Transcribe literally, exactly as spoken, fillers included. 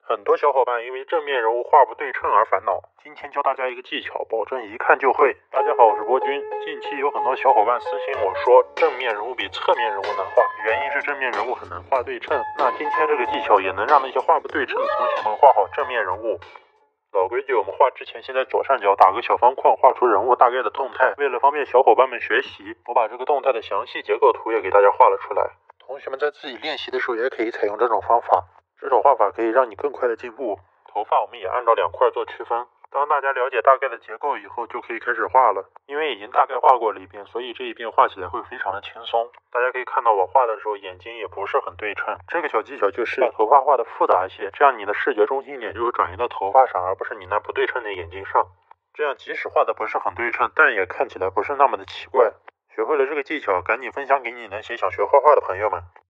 很多小伙伴因为正面人物画不对称而烦恼，今天教大家一个技巧，保证一看就会。大家好，我是博君。近期有很多小伙伴私信我说，正面人物比侧面人物难画，原因是正面人物很难画对称。那今天这个技巧也能让那些画不对称的同学们画好正面人物。老规矩，我们画之前先在左上角打个小方框，画出人物大概的动态。为了方便小伙伴们学习，我把这个动态的详细结构图也给大家画了出来。同学们在自己练习的时候也可以采用这种方法，这种画法可以让你更快的进步。头发我们也按照两块做区分。当大家了解大概的结构以后，就可以开始画了。因为已经大概画过了一遍，所以这一遍画起来会非常的轻松。大家可以看到我画的时候眼睛也不是很对称。这个小技巧就是把头发画的复杂一些，这样你的视觉中心点就会转移到头发上，而不是你那不对称的眼睛上。这样即使画的不是很对称，但也看起来不是那么的奇怪。学会了这个技巧，赶紧分享给你那些想学画画的朋友们。